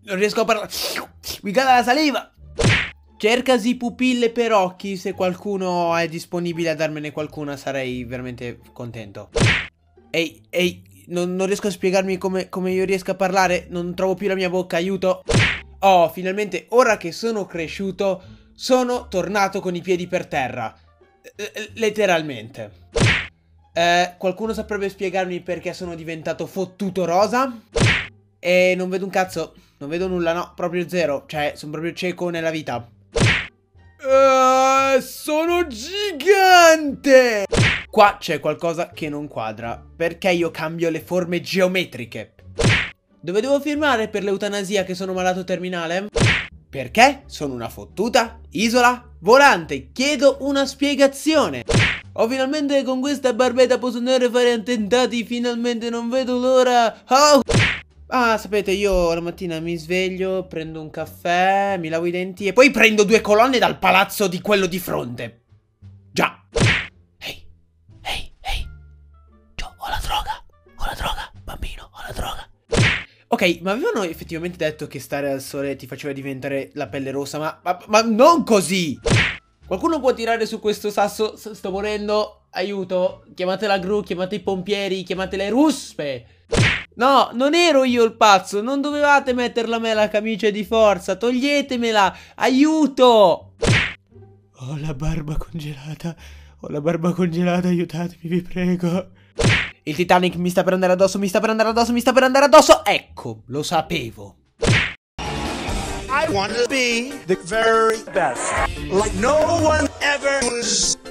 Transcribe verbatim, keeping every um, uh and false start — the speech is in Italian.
Non riesco a parlare. Mi cala la saliva. Cercasi pupille per occhi. Se qualcuno è disponibile a darmene qualcuna sarei veramente contento. Ehi, ehi, non, non riesco a spiegarmi come, come io riesco a parlare. Non trovo più la mia bocca, aiuto. Oh, finalmente, ora che sono cresciuto, sono tornato con i piedi per terra. L- letteralmente. Eh, qualcuno saprebbe spiegarmi perché sono diventato fottuto rosa? E non vedo un cazzo. Non vedo nulla, no, proprio zero. Cioè, sono proprio cieco nella vita. Uh, sono gigante! Qua c'è qualcosa che non quadra. Perché io cambio le forme geometriche? Dove devo firmare per l'eutanasia che sono malato terminale? Perché sono una fottuta isola volante. Chiedo una spiegazione. Oh, finalmente con questa barbetta posso andare a fare attentati. Finalmente non vedo l'ora. Oh! Ah, sapete, io la mattina mi sveglio, prendo un caffè, mi lavo i denti e poi prendo due colonne dal palazzo di quello di fronte. Già. Ehi, ehi, ehi. Già, ho la droga. Ho la droga, bambino, ho la droga. Ok, ma avevano effettivamente detto che stare al sole ti faceva diventare la pelle rossa, ma, ma, ma non così! Qualcuno può tirare su questo sasso? S sto morendo, aiuto, chiamate la gru, chiamate i pompieri, chiamate le ruspe! No, non ero io il pazzo, non dovevate metterla a me la camicia di forza, toglietemela, aiuto! Ho la barba congelata, ho la barba congelata, aiutatemi, vi prego. Il Titanic mi sta per andare addosso, mi sta per andare addosso, mi sta per andare addosso. Ecco, lo sapevo. I want to be the very best, like no one ever was.